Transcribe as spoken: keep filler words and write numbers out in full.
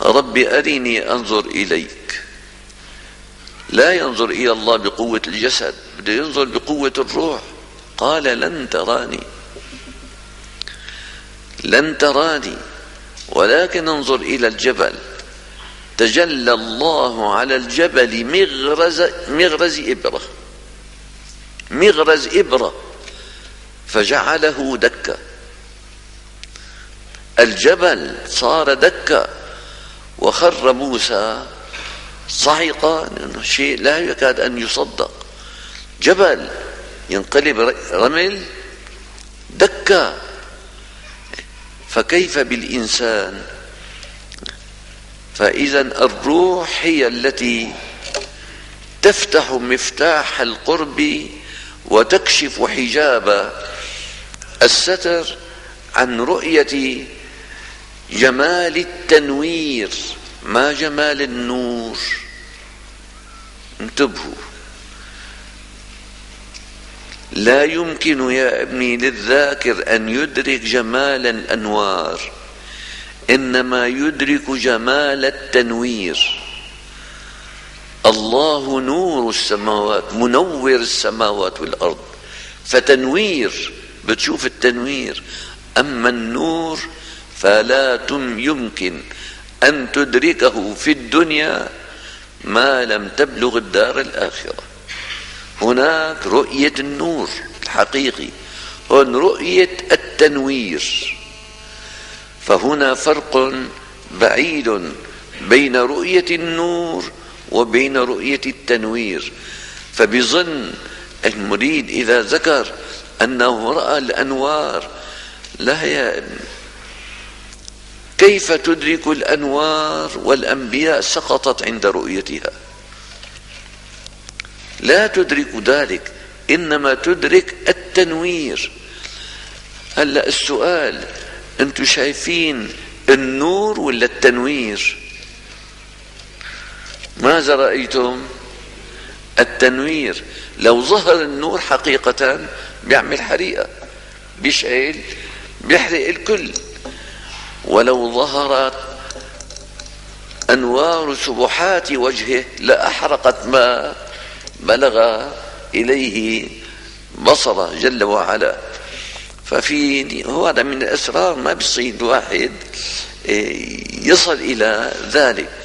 رب أرني أنظر إليك. لا ينظر إلى الله بقوة الجسد، بده ينظر بقوة الروح. قال لن تراني لن تراني ولكن انظر إلى الجبل. تجلى الله على الجبل مغرز مغرز إبرة مغرز إبرة فجعله دكا. الجبل صار دكا وخر موسى صعقا، شيء لا يكاد أن يصدق. جبل ينقلب رمل دكا، فكيف بالإنسان؟ فإذا الروح هي التي تفتح مفتاح القرب وتكشف حجاب الستر عن رؤية جمال التنوير ما جمال النور. انتبهوا، لا يمكن يا ابني للذاكر أن يدرك جمال الأنوار، إنما يدرك جمال التنوير. الله نور السماوات، منور السماوات والأرض، فتنوير بتشوف التنوير. أما النور فلا يمكن أن تدركه في الدنيا ما لم تبلغ الدار الآخرة. هناك رؤية النور الحقيقي، هون رؤية التنوير. فهنا فرق بعيد بين رؤية النور وبين رؤية التنوير. فبظن المريد إذا ذكر أنه رأى الأنوار، لا يا ابن، كيف تدرك الأنوار والأنبياء سقطت عند رؤيتها؟ لا تدرك ذلك، إنما تدرك التنوير. هلأ السؤال، أنتم شايفين النور ولا التنوير؟ ماذا رأيتم؟ التنوير. لو ظهر النور حقيقة بيعمل حريقة، بيشعل، بيحرق الكل. ولو ظهرت أنوار سبحات وجهه لأحرقت ما بلغ إليه بصره جل وعلا. ففي هذا من الأسرار ما بيصير واحد يصل إلى ذلك.